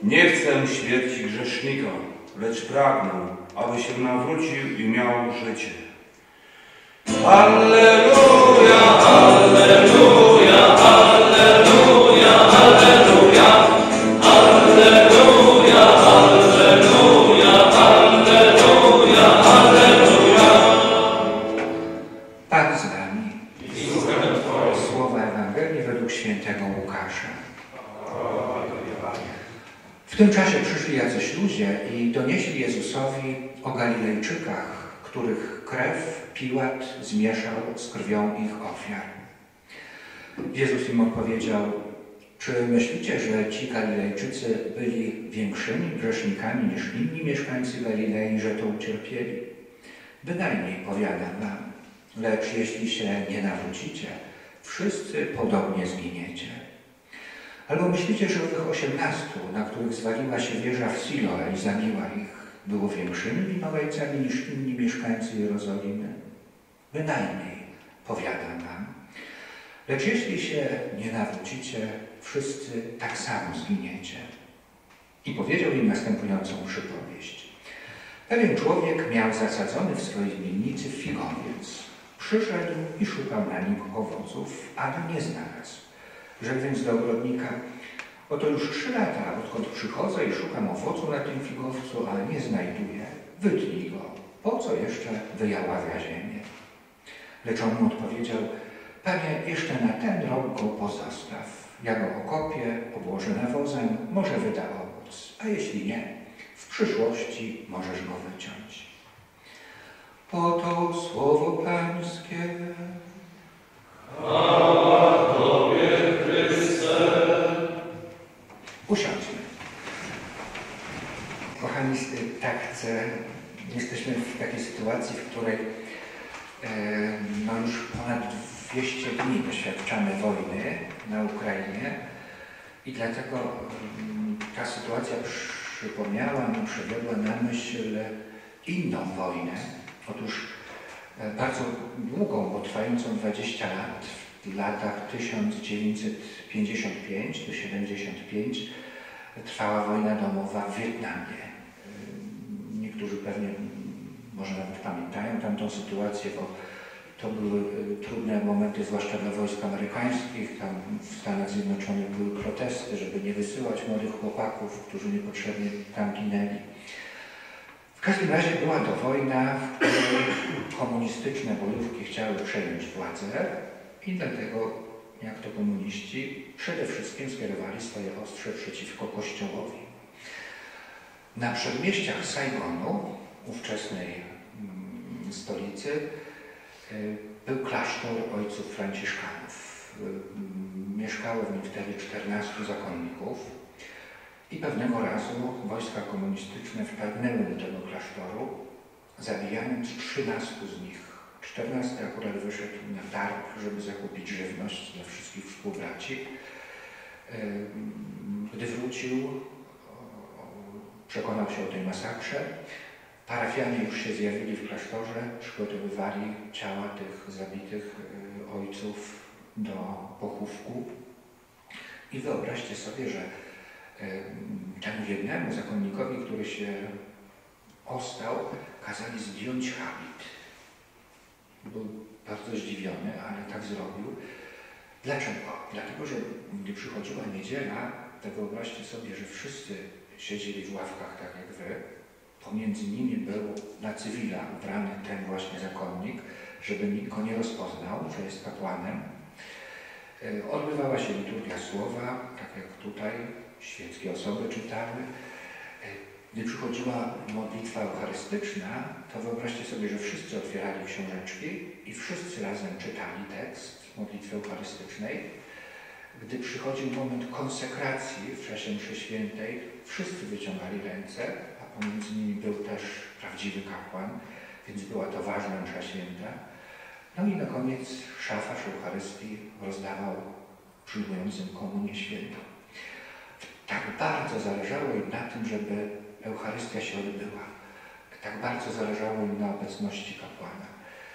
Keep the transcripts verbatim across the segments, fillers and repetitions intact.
Nie chcę śmierci grzesznika, lecz pragnę, aby się nawrócił i miał życie. Alleluja, alleluja, alleluja, alleluja, alleluja, alleluja, alleluja, alleluja. Pan z nami. Słowa Ewangelii według świętego Łukasza. W tym czasie przyszli jacyś ludzie i donieśli Jezusowi o Galilejczykach, których krew Piłat zmieszał z krwią ich ofiar. Jezus im odpowiedział: czy myślicie, że ci Galilejczycy byli większymi grzesznikami niż inni mieszkańcy Galilei, że to ucierpieli? Bynajmniej, powiadam wam, lecz jeśli się nie nawrócicie, wszyscy podobnie zginiecie. Albo myślicie, że owych osiemnastu, na których zwaliła się wieża w Siloe i zabiła ich, było większymi winowajcami niż inni mieszkańcy Jerozolimy? Bynajmniej, powiadam wam. Lecz jeśli się nie nawrócicie, wszyscy tak samo zginiecie. I powiedział im następującą przypowieść. Pewien człowiek miał zasadzony w swojej winnicy figowiec. Przyszedł i szukał na nim owoców, ale nie znalazł. Rzekł więc do ogrodnika: oto już trzy lata, odkąd przychodzę i szukam owocu na tym figowcu, ale nie znajduję. Wytnij go. Po co jeszcze wyjaławia ziemię? Lecz on mu odpowiedział: panie, jeszcze na ten rok go pozostaw. Ja go okopię, obłożę nawozem, może wyda owoc, a jeśli nie, w przyszłości możesz go wyciąć. Oto słowo Pańskie. Chwała Tobie, Chryste. Usiądźmy. Kochani, tak chcę. Jesteśmy w takiej sytuacji, w której e, no już ponad dwieście dni doświadczamy wojny na Ukrainie i dlatego um, ta sytuacja przypomniała mi, przywiodła na myśl inną wojnę. Otóż e, bardzo długą, bo trwającą dwadzieścia lat, w latach tysiąc dziewięćset pięćdziesiąt pięć do siedemdziesiąt pięć trwała wojna domowa w Wietnamie. Niektórzy pewnie może nawet pamiętają tamtą sytuację, bo to były trudne momenty, zwłaszcza dla wojsk amerykańskich. Tam w Stanach Zjednoczonych były protesty, żeby nie wysyłać młodych chłopaków, którzy niepotrzebnie tam ginęli. W każdym razie była to wojna, w której komunistyczne bojówki chciały przejąć władzę i dlatego, jak to komuniści, przede wszystkim skierowali swoje ostrze przeciwko Kościołowi. Na przedmieściach Saigonu, ówczesnej mm, stolicy, y, był klasztor ojców franciszkanów. Y, mieszkało w nim wtedy czternastu zakonników i pewnego razu wojska komunistyczne wtargnęły do tego klasztoru, zabijając trzynastu z nich. czternasty akurat wyszedł na targ, żeby zakupić żywność dla wszystkich współbraci. Y, gdy wrócił, przekonał się o tej masakrze. Parafianie już się zjawili w klasztorze, przygotowywali ciała tych zabitych y, ojców do pochówku. I wyobraźcie sobie, że y, temu jednemu zakonnikowi, który się ostał, kazali zdjąć habit. Był bardzo zdziwiony, ale tak zrobił. Dlaczego? Dlatego, że gdy przychodziła niedziela, to wyobraźcie sobie, że wszyscy siedzieli w ławkach tak jak wy. Pomiędzy nimi był na cywila ubrany ten właśnie zakonnik, żeby nikt go nie rozpoznał, że jest kapłanem. Odbywała się liturgia słowa, tak jak tutaj, świeckie osoby czytały. Gdy przychodziła modlitwa eucharystyczna, to wyobraźcie sobie, że wszyscy otwierali książeczki i wszyscy razem czytali tekst modlitwy eucharystycznej. Gdy przychodził moment konsekracji w czasie mszy świętej, wszyscy wyciągali ręce, a pomiędzy nimi był też prawdziwy kapłan, więc była to ważna msza święta. No i na koniec szafarz Eucharystii rozdawał przyjmującym komunię świętą. Tak bardzo zależało im na tym, żeby Eucharystia się odbyła. Tak bardzo zależało im na obecności kapłana.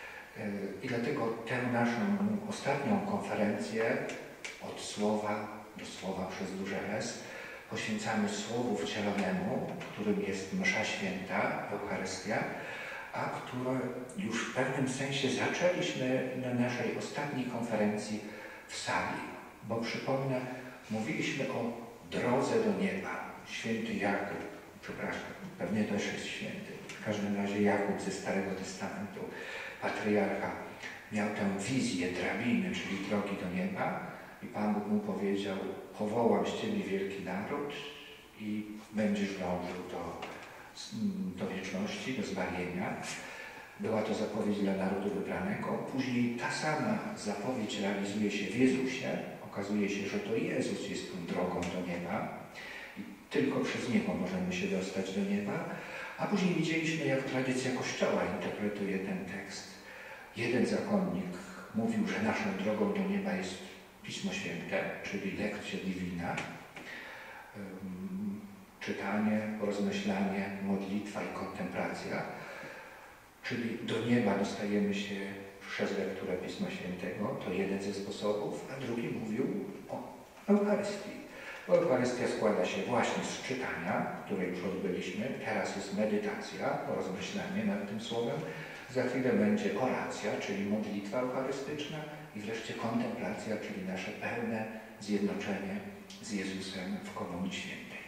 I dlatego tę naszą ostatnią konferencję od słowa do słowa przez duże S poświęcamy Słowu Wcielonemu, którym jest msza święta, Eucharystia, a które już w pewnym sensie zaczęliśmy na naszej ostatniej konferencji w sali. Bo przypomnę, mówiliśmy o drodze do nieba. Święty Jakub, przepraszam, pewnie też jest święty. W każdym razie Jakub ze Starego Testamentu, patriarcha, miał tę wizję drabiny, czyli drogi do nieba i Pan Bóg mu powiedział: powołam z ciebie wielki naród i będziesz dążył do, do wieczności, do zbawienia. Była to zapowiedź dla narodu wybranego. Później ta sama zapowiedź realizuje się w Jezusie. Okazuje się, że to Jezus jest tą drogą do nieba i tylko przez Niego możemy się dostać do nieba. A później widzieliśmy, jak tradycja Kościoła interpretuje ten tekst. Jeden zakonnik mówił, że naszą drogą do nieba jest Pismo Święte, czyli lekcja divina, czytanie, rozmyślanie, modlitwa i kontemplacja. Czyli do nieba dostajemy się przez lekturę Pisma Świętego, to jeden ze sposobów, a drugi mówił o Eucharystii. Eucharystia składa się właśnie z czytania, które już odbyliśmy, teraz jest medytacja, rozmyślanie nad tym słowem, za chwilę będzie oracja, czyli modlitwa eucharystyczna i wreszcie kontemplacja, czyli nasze pełne zjednoczenie z Jezusem w Komunii Świętej.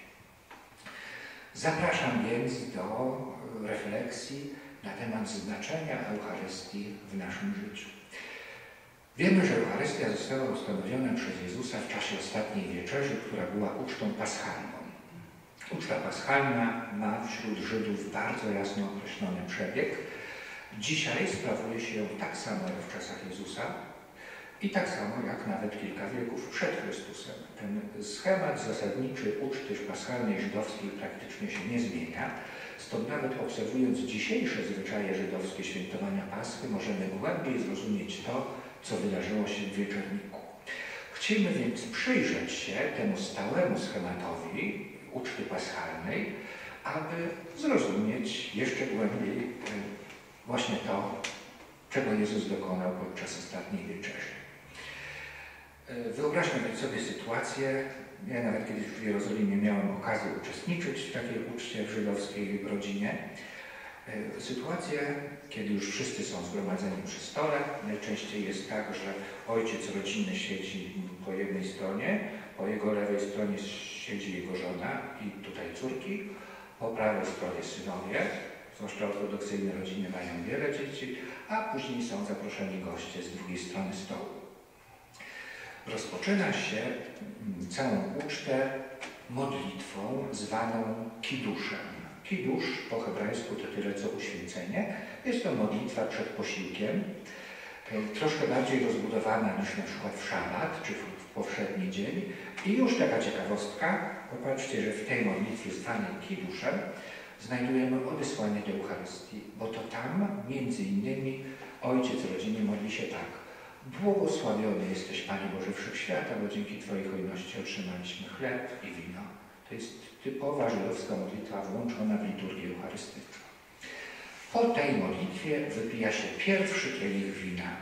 Zapraszam więc do refleksji na temat znaczenia Eucharystii w naszym życiu. Wiemy, że Eucharystia została ustanowiona przez Jezusa w czasie ostatniej wieczerzy, która była ucztą paschalną. Uczta paschalna ma wśród Żydów bardzo jasno określony przebieg. Dzisiaj sprawuje się ją tak samo jak w czasach Jezusa i tak samo jak nawet kilka wieków przed Chrystusem. Ten schemat zasadniczy uczty paschalnej żydowskiej praktycznie się nie zmienia. Stąd nawet obserwując dzisiejsze zwyczaje żydowskie świętowania Paschy, możemy głębiej zrozumieć to, co wydarzyło się w wieczorniku. Chcemy więc przyjrzeć się temu stałemu schematowi uczty paschalnej, aby zrozumieć jeszcze głębiej właśnie to, czego Jezus dokonał podczas ostatniej wieczerzy. Wyobraźmy sobie sytuację. Ja nawet kiedyś w Jerozolimie miałem okazję uczestniczyć w takiej uczcie w żydowskiej rodzinie. Sytuację, kiedy już wszyscy są zgromadzeni przy stole. Najczęściej jest tak, że ojciec rodziny siedzi po jednej stronie, po jego lewej stronie siedzi jego żona i tutaj córki, po prawej stronie synowie, zwłaszcza ortodoksyjne rodziny mają wiele dzieci, a później są zaproszeni goście z drugiej strony stołu. Rozpoczyna się całą ucztę modlitwą zwaną kiduszem. Kidusz po hebrajsku to tyle co uświęcenie. Jest to modlitwa przed posiłkiem, troszkę bardziej rozbudowana niż na przykład w szabat czy w powszedni dzień. I już taka ciekawostka, popatrzcie, że w tej modlitwie zwanej kiduszem znajdujemy odesłanie do Eucharystii, bo to tam między innymi ojciec rodziny modli się tak: błogosławiony jesteś, Panie Boże Wszechświata, bo dzięki Twojej hojności otrzymaliśmy chleb i wino. To jest typowa żydowska modlitwa włączona w liturgię eucharystyczną. Po tej modlitwie wypija się pierwszy kielich wina.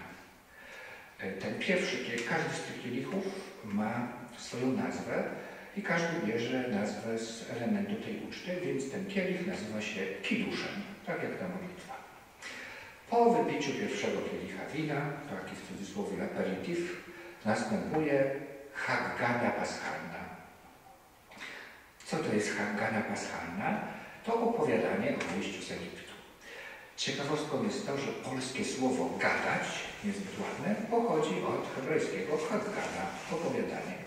Ten pierwszy kielich, każdy z tych kielichów ma swoją nazwę i każdy bierze nazwę z elementu tej uczty, więc ten kielich nazywa się kiduszem, tak jak ta modlitwa. Po wypiciu pierwszego kielicha wina, taki w cudzysłowie aperitif, następuje Haggada paschalna. Co to jest Haggada paschalna? To opowiadanie o wyjściu z Egiptu. Ciekawostką jest to, że polskie słowo gadać, niezbyt ładne, pochodzi od hebrajskiego Haggada, opowiadanie.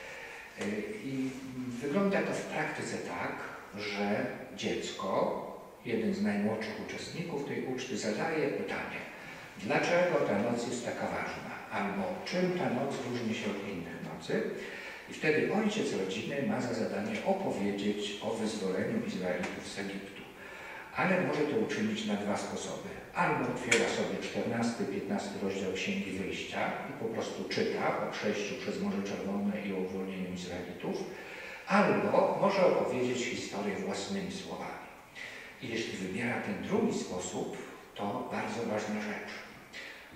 I wygląda to w praktyce tak, że dziecko, jeden z najmłodszych uczestników tej uczty, zadaje pytanie: dlaczego ta noc jest taka ważna? Albo czym ta noc różni się od innych nocy? I wtedy ojciec rodziny ma za zadanie opowiedzieć o wyzwoleniu Izraelitów z Egiptu. Ale może to uczynić na dwa sposoby. Albo otwiera sobie czternasty piętnasty rozdział Księgi Wyjścia i po prostu czyta o przejściu przez Morze Czerwone i o uwolnieniu Izraelitów, albo może opowiedzieć historię własnymi słowami. I jeśli wybiera ten drugi sposób, to bardzo ważna rzecz.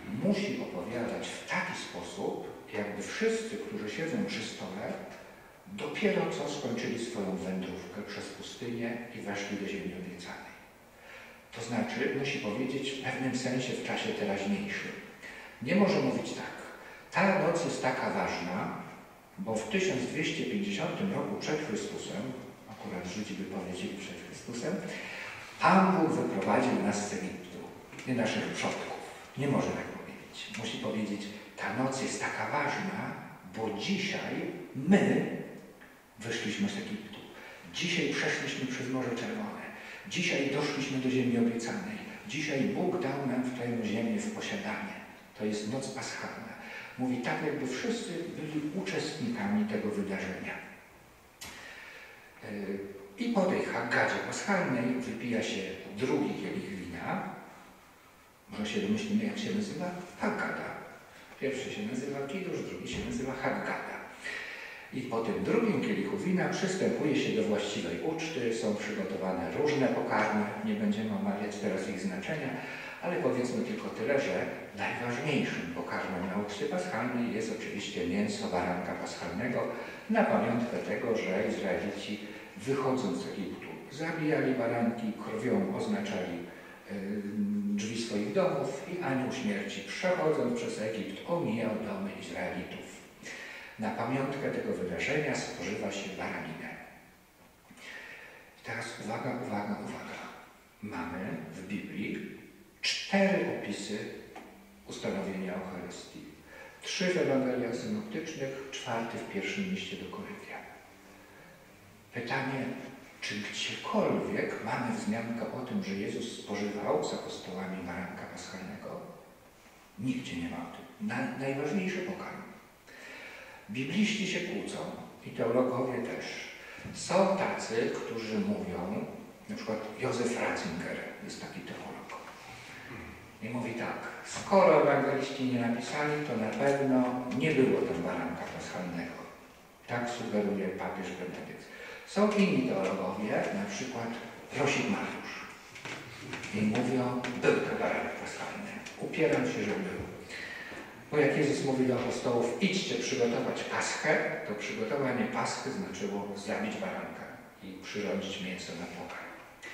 Musi opowiadać w taki sposób, jakby wszyscy, którzy siedzą przy stole, dopiero co skończyli swoją wędrówkę przez pustynię i weszli do ziemi obiecanej. To znaczy, musi powiedzieć w pewnym sensie w czasie teraźniejszym. Nie może mówić tak. Ta noc jest taka ważna, bo w tysiąc dwieście pięćdziesiątym roku przed Chrystusem, akurat Żydzi by powiedzieli przed Chrystusem, Pan Bóg wyprowadził nas z Egiptu, nie naszych przodków. Nie może tak powiedzieć. Musi powiedzieć, ta noc jest taka ważna, bo dzisiaj my wyszliśmy z Egiptu. Dzisiaj przeszliśmy przez Morze Czerwone. Dzisiaj doszliśmy do ziemi obiecanej. Dzisiaj Bóg dał nam w tę ziemię w posiadanie. To jest noc paschalna. Mówi tak, jakby wszyscy byli uczestnikami tego wydarzenia. I po tej Haggadzie paschalnej wypija się drugi kielich wina. Może się domyślimy, jak się nazywa? Haggada. Pierwszy się nazywa Kiddusz, drugi się nazywa Haggada. I po tym drugim kielichu wina przystępuje się do właściwej uczty. Są przygotowane różne pokarmy. Nie będziemy omawiać teraz ich znaczenia, ale powiedzmy tylko tyle, że najważniejszym pokarmem na uczcie paschalnej jest oczywiście mięso baranka paschalnego na pamiątkę tego, że Izraelici wychodząc z Egiptu zabijali baranki, krwią oznaczali y, drzwi swoich domów i anioł śmierci przechodząc przez Egipt omijał domy Izraelitów. Na pamiątkę tego wydarzenia spożywa się baraninę. Teraz uwaga, uwaga, uwaga. Mamy w Biblii cztery opisy ustanowienia Eucharystii. Trzy w Ewangeliach synoptycznych, czwarty w pierwszym liście do Koryntian. Pytanie, czy gdziekolwiek mamy wzmiankę o tym, że Jezus spożywał z apostołami baranka paschalnego? Nigdzie nie ma o tym. Na, najważniejszy pokarm. Bibliści się kłócą i teologowie też. Są tacy, którzy mówią, na przykład Józef Ratzinger jest taki teolog. I mówi tak, skoro ewangeliści nie napisali, to na pewno nie było tam baranka paschalnego. Tak sugeruje papież Benedykt. Są inni teologowie, na przykład Rosik Mariusz. I mówią, był to baranek paschalny. Upieram się, że był. Bo jak Jezus mówi do apostołów, idźcie przygotować paschę, to przygotowanie paschy znaczyło zabić baranka i przyrządzić mięso na pokarm.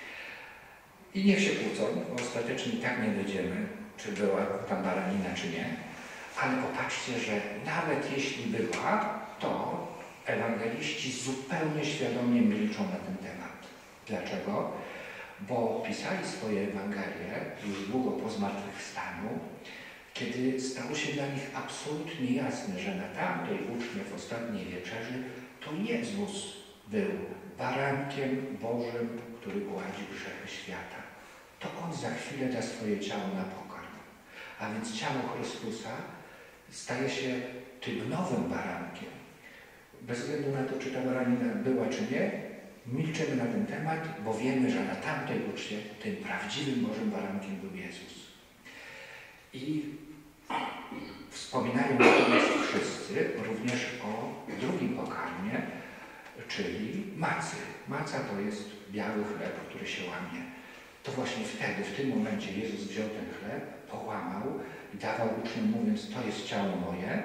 I niech się kłócą, bo ostatecznie tak nie dojdziemy, czy była tam baranina, czy nie. Ale popatrzcie, że nawet jeśli była, to ewangeliści zupełnie świadomie milczą na ten temat. Dlaczego? Bo pisali swoje Ewangelie już długo po zmartwychwstaniu, kiedy stało się dla nich absolutnie jasne, że na tamtej uczcie w ostatniej wieczerzy to Jezus był barankiem Bożym, który gładzi grzechy świata. To On za chwilę da swoje ciało na pokarm. A więc ciało Chrystusa staje się tym nowym barankiem. Bez względu na to, czy ta baranina była, czy nie, milczymy na ten temat, bo wiemy, że na tamtej uczcie tym prawdziwym Bożym barankiem był Jezus. I wspominają natomiast wszyscy również o drugim pokarmie, czyli macy. Maca to jest biały chleb, który się łamie. To właśnie wtedy, w tym momencie Jezus wziął ten chleb, połamał i dawał uczniom, mówiąc, to jest ciało moje.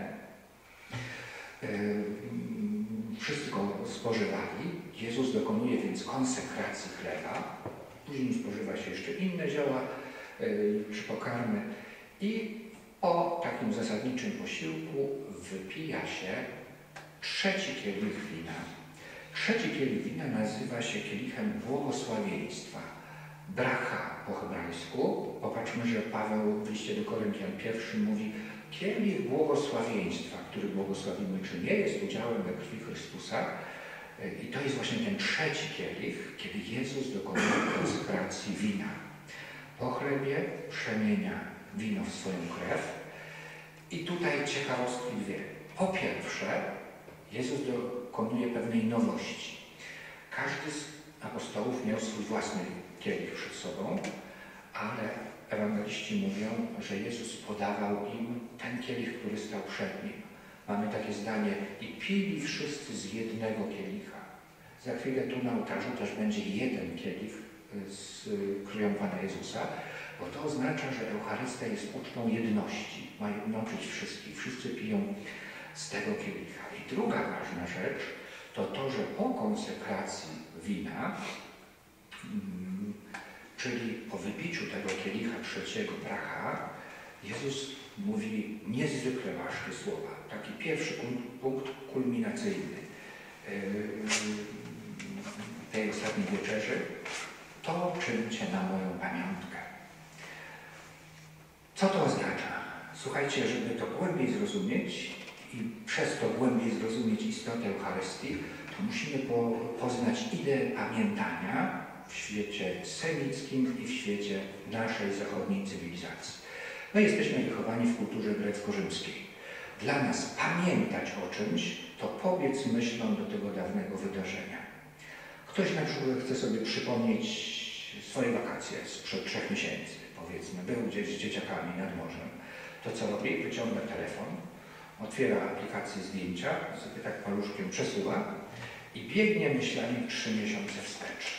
Wszyscy go spożywali. Jezus dokonuje więc konsekracji chleba. Później spożywa się jeszcze inne zioła czy pokarmy. I po takim zasadniczym posiłku wypija się trzeci kielich wina. Trzeci kielich wina nazywa się kielichem błogosławieństwa. Bracha po hebrajsku. Popatrzmy, że Paweł w liście do Koryntian pierwszym mówi kielich błogosławieństwa, który błogosławimy czy nie, jest udziałem we krwi Chrystusa. I to jest właśnie ten trzeci kielich, kiedy Jezus dokonuje konsekracji wina. Po chlebie przemienia wino w swoją krew. I tutaj ciekawostki dwie. Po pierwsze, Jezus dokonuje pewnej nowości. Każdy z apostołów miał swój własny kielich przed sobą, ale ewangeliści mówią, że Jezus podawał im ten kielich, który stał przed nim. Mamy takie zdanie, i pili wszyscy z jednego kielicha. Za chwilę tu na ołtarzu też będzie jeden kielich z krwią Pana Jezusa, bo to oznacza, że Eucharystia jest ucztą jedności. Ma jednoczyć wszystkich. Wszyscy piją z tego kielicha. I druga ważna rzecz to to, że po konsekracji wina, mm, czyli po wypiciu tego kielicha trzeciego bracha, Jezus mówi niezwykle ważkie słowa. Taki pierwszy punkt, punkt kulminacyjny yy, tej ostatniej wieczerzy. To czyńcie na moją pamiątkę. Co to oznacza? Słuchajcie, żeby to głębiej zrozumieć i przez to głębiej zrozumieć istotę Eucharystii, to musimy po, poznać ideę pamiętania w świecie semickim i w świecie naszej zachodniej cywilizacji. My jesteśmy wychowani w kulturze grecko-rzymskiej. Dla nas pamiętać o czymś, to pobiec myślą do tego dawnego wydarzenia. Ktoś na przykład chce sobie przypomnieć swoje wakacje sprzed trzech miesięcy, powiedzmy, był gdzieś z dzieciakami nad morzem. To co robi? Wyciąga telefon, otwiera aplikację zdjęcia, sobie tak paluszkiem przesuwa i biegnie myślami trzy miesiące wstecz.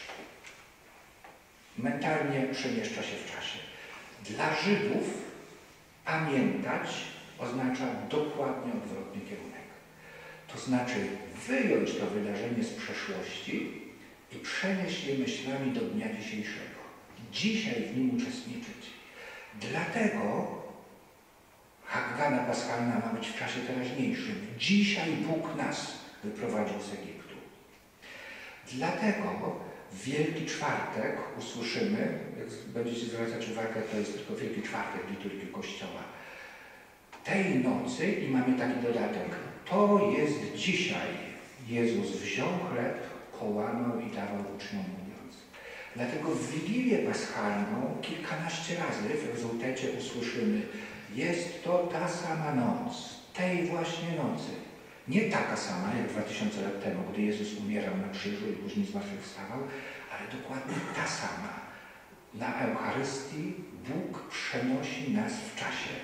Mentalnie przemieszcza się w czasie. Dla Żydów pamiętać oznacza dokładnie odwrotny kierunek. To znaczy wyjąć to wydarzenie z przeszłości i przenieść je myślami do dnia dzisiejszego. Dzisiaj w nim uczestniczyć. Dlatego Haggana Paschalna ma być w czasie teraźniejszym. Dzisiaj Bóg nas wyprowadził z Egiptu. Dlatego w Wielki Czwartek usłyszymy, jak będziecie zwracać uwagę, to jest tylko Wielki Czwartek liturgii Kościoła, tej nocy i mamy taki dodatek. To jest dzisiaj. Jezus wziął chleb, połamał i dawał uczniom mówiąc. Dlatego w Wigilię Paschalną kilkanaście razy w egzultecie usłyszymy: jest to ta sama noc, tej właśnie nocy. Nie taka sama jak dwa tysiące lat temu, gdy Jezus umierał na krzyżu i później zmartwychwstawał, ale dokładnie ta sama. Na Eucharystii Bóg przenosi nas w czasie.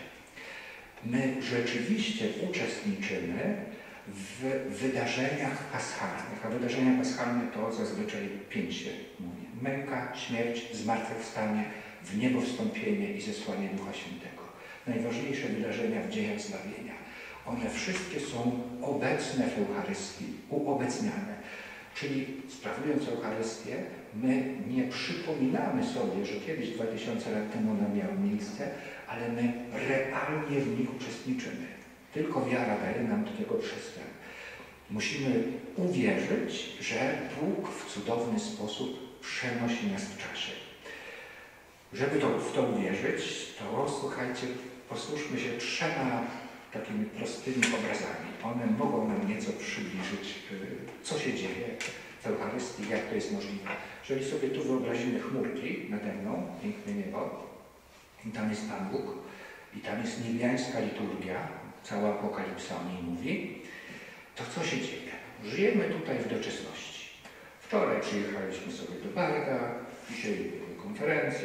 My rzeczywiście uczestniczymy w wydarzeniach paschalnych, a wydarzenia paschalne to zazwyczaj pięć się mówi. Męka, śmierć, zmartwychwstanie, w niebo wstąpienie i zesłanie Ducha Świętego. Najważniejsze wydarzenia w dziejach zbawienia. One wszystkie są obecne w Eucharystii, uobecniane. Czyli sprawując Eucharystię, my nie przypominamy sobie, że kiedyś dwa tysiące lat temu one miały miejsce, ale my realnie w nich uczestniczymy. Tylko wiara daje nam do tego przestrzeń. Musimy uwierzyć, że Bóg w cudowny sposób przenosi nas w czasie. Żeby to, w to uwierzyć, to słuchajcie, posłuszmy się trzema takimi prostymi obrazami. One mogą nam nieco przybliżyć, co się dzieje w Eucharystii, jak to jest możliwe. Jeżeli sobie tu wyobrazimy chmurki nade mną, piękne niebo, i tam jest Pan Bóg, i tam jest niebiańska liturgia, cała Apokalipsa o niej mówi, to co się dzieje? Żyjemy tutaj w doczesności. Wczoraj przyjechaliśmy sobie do Barga, dzisiaj były konferencje,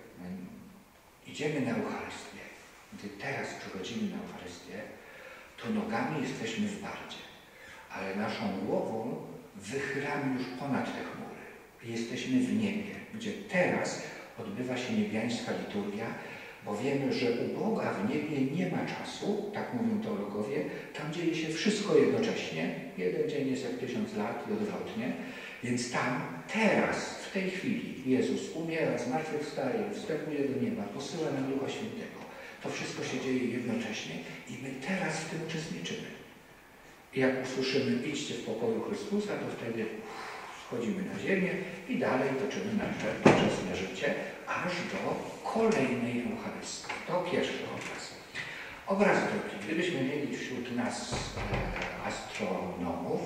idziemy na Eucharystię. Gdy teraz przychodzimy na Eucharystię, to nogami jesteśmy w Bardzie, ale naszą głową wychylamy już ponad te chmury. Jesteśmy w niebie, gdzie teraz odbywa się niebiańska liturgia, bo wiemy, że u Boga w niebie nie ma czasu, tak mówią teologowie, tam dzieje się wszystko jednocześnie. Jeden dzień jest jak tysiąc lat i odwrotnie. Więc tam, teraz, w tej chwili Jezus umiera, zmartwychwstaje, wstępuje do nieba, posyła nam Ducha Świętego. To wszystko się dzieje jednocześnie i my teraz w tym uczestniczymy. I jak usłyszymy idźcie w pokoju Chrystusa, to wtedy schodzimy na ziemię i dalej toczymy nasze doczesne życie, aż do kolejnej Eucharystii. To pierwszy obraz. Obraz drugi. Gdybyśmy mieli wśród nas e, astronomów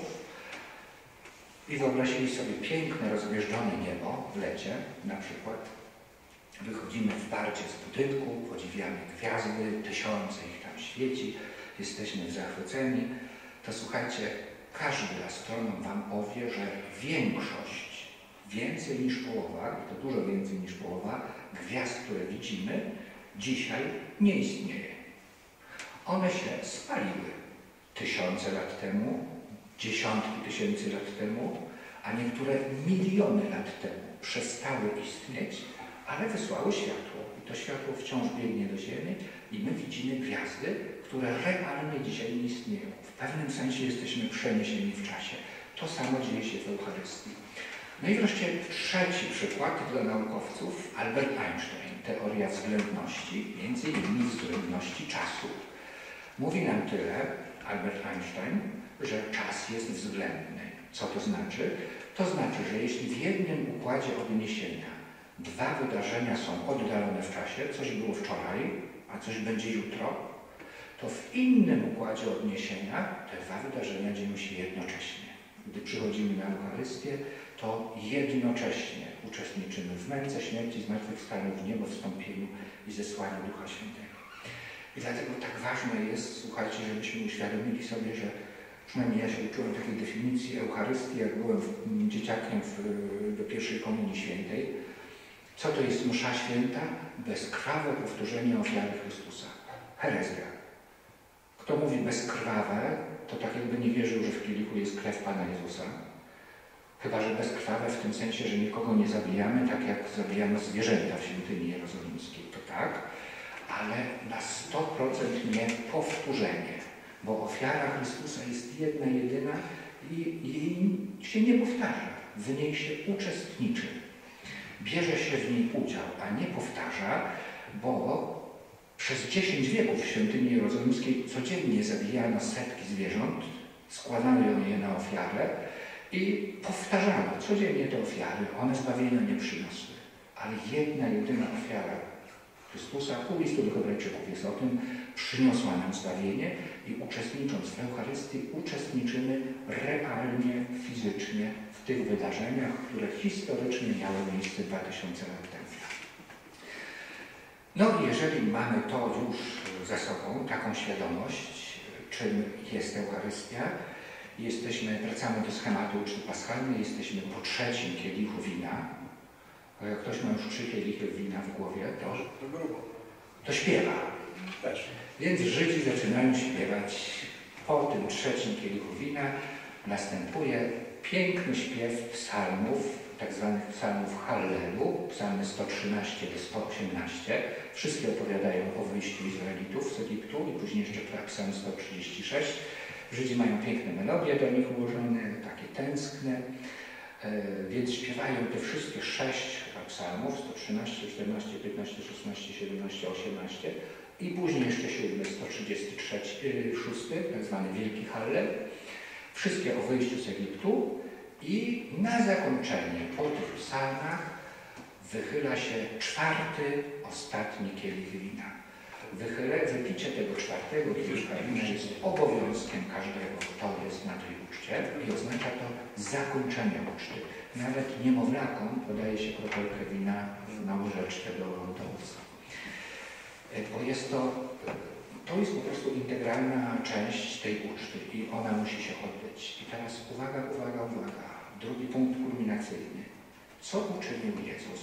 i wyobrazili sobie piękne, rozgwieżdżone niebo w lecie, na przykład, wychodzimy w Bardzie z budynku, podziwiamy gwiazdy, tysiące ich tam świeci, jesteśmy zachwyceni, to słuchajcie, każdy astronom wam powie, że większość, więcej niż połowa, i to dużo więcej niż połowa, gwiazd, które widzimy, dzisiaj nie istnieje. One się spaliły tysiące lat temu, dziesiątki tysięcy lat temu, a niektóre miliony lat temu przestały istnieć, ale wysłały światło. I to światło wciąż biegnie do Ziemi i my widzimy gwiazdy, które realnie dzisiaj nie istnieją. W pewnym sensie jesteśmy przeniesieni w czasie. To samo dzieje się w Eucharystii. No i wreszcie trzeci przykład dla naukowców, Albert Einstein, teoria względności, między innymi względności czasu. Mówi nam tyle, Albert Einstein, że czas jest względny. Co to znaczy? To znaczy, że jeśli w jednym układzie odniesienia dwa wydarzenia są oddalone w czasie, coś było wczoraj, a coś będzie jutro, to w innym układzie odniesienia te dwa wydarzenia dzieją się jednocześnie. Gdy przychodzimy na Eucharystię, to jednocześnie uczestniczymy w męce, śmierci, zmartwychwstaniu, w niebo wstąpieniu i zesłaniu Ducha Świętego. I dlatego tak ważne jest, słuchajcie, żebyśmy uświadomili sobie, że przynajmniej ja się uczyłem takiej definicji Eucharystii, jak byłem w, dzieciakiem w, do pierwszej Komunii Świętej. Co to jest msza święta? Bezkrwawe powtórzenie ofiary Chrystusa. Herezja. Kto mówi bezkrwawe, to tak jakby nie wierzył, że w kielichu jest krew Pana Jezusa. Chyba że bezkrwawe w tym sensie, że nikogo nie zabijamy, tak jak zabijano zwierzęta w Świątyni Jerozolimskiej. To tak, ale na sto procent nie powtórzenie. Bo ofiara Chrystusa jest jedna, jedyna i jej się nie powtarza. W niej się uczestniczy. Bierze się w niej udział, a nie powtarza, bo przez dziesięć wieków w Świątyni Jerozolimskiej codziennie zabijano setki zwierząt, składano je na ofiarę i powtarzano codziennie te ofiary. One zbawienia nie przyniosły. Ale jedna, jedyna ofiara Chrystusa, pół listu do Hebrajczyków jest o tym, przyniosła nam zbawienie i uczestnicząc w Eucharystii uczestniczymy realnie, fizycznie w tych wydarzeniach, które historycznie miały miejsce dwa tysiące lat temu. No i jeżeli mamy to już ze sobą, taką świadomość, czym jest Eucharystia, jesteśmy, wracamy do schematu uczty paschalnej, jesteśmy po trzecim kielichu wina. Bo jak ktoś ma już trzy kielichy wina w głowie, to, to śpiewa. Też. Więc Żydzi zaczynają śpiewać. Po tym trzecim kielichu wina następuje piękny śpiew psalmów, tak zwanych psalmów Hallelu, psalmy sto trzynaście do sto osiemnaście. Wszystkie opowiadają o wyjściu Izraelitów z Egiptu i później jeszcze psalm sto trzydzieści sześć. Żydzi mają piękne melodie do nich ułożone, takie tęskne. Więc śpiewają te wszystkie sześć psalmów, sto trzynaście, czternaście, piętnaście, szesnaście, siedemnaście, osiemnaście i później jeszcze siódmy, sto trzydzieści szósty, tak zwany Wielki Hallel. Wszystkie o wyjściu z Egiptu i na zakończenie po tych psalmach wychyla się czwarty, ostatni kielich wina. Wychyle, wypicie tego czwartego kielicha wina jest obowiązkiem każdego, kto jest na tej uczcie i oznacza to zakończenie uczty. Nawet niemowlakom podaje się kropelkę wina na łyżeczkę do, do usta. Bo jest to, to jest po prostu integralna część tej uczty i ona musi się odbyć. I teraz uwaga, uwaga, uwaga. Drugi punkt kulminacyjny. Co uczynił Jezus?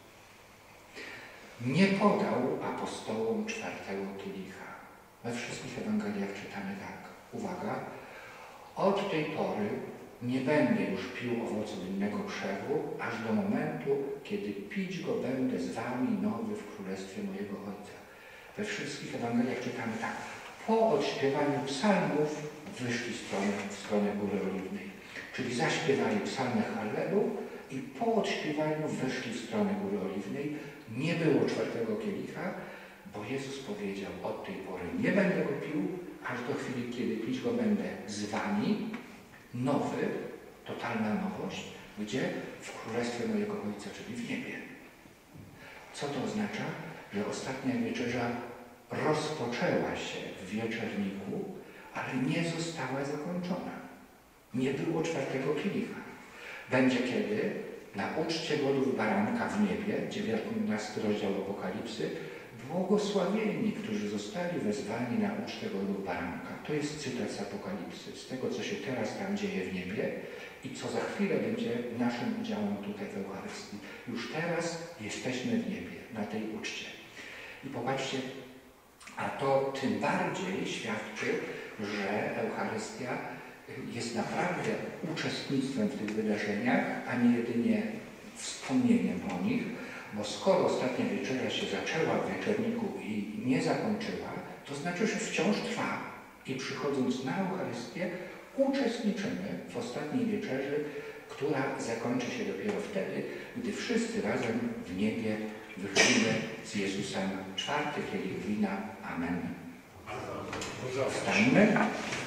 Nie podał apostołom czwartego kielicha. We wszystkich Ewangeliach czytamy tak. Uwaga. Od tej pory nie będę już pił owocu winnego krzewu, aż do momentu, kiedy pić go będę z wami nowy w królestwie mojego Ojca. We wszystkich Ewangeliach czytamy tak. Po odśpiewaniu psalmów wyszli w stronę, w stronę Góry Oliwnej. Czyli zaśpiewali psalmy Hallelu i po odśpiewaniu wyszli w stronę Góry Oliwnej. Nie było czwartego kielicha, bo Jezus powiedział, od tej pory nie będę go pił, aż do chwili, kiedy pić go będę z wami, nowy, totalna nowość, gdzie? W Królestwie mojego Ojca, czyli w niebie. Co to oznacza? Że ostatnia wieczerza rozpoczęła się w wieczerniku, ale nie została zakończona. Nie było czwartego kielicha. Będzie kiedy? Na uczcie godów baranka w niebie, dziewiętnasty rozdział Apokalipsy, błogosławieni, którzy zostali wezwani na ucztę godów baranka. To jest cytat z Apokalipsy, z tego, co się teraz tam dzieje w niebie i co za chwilę będzie naszym udziałem tutaj w Eucharystii. Już teraz jesteśmy w niebie, na tej uczcie. I popatrzcie, a to tym bardziej świadczy, że Eucharystia jest naprawdę uczestnictwem w tych wydarzeniach, a nie jedynie wspomnieniem o nich, bo skoro ostatnia wieczerza się zaczęła w wieczorniku i nie zakończyła, to znaczy, że wciąż trwa. I przychodząc na Eucharystię, uczestniczymy w ostatniej wieczerzy, która zakończy się dopiero wtedy, gdy wszyscy razem w niebie wypijemy z Jezusem czwarty kielich wina. Amen. Wstańmy.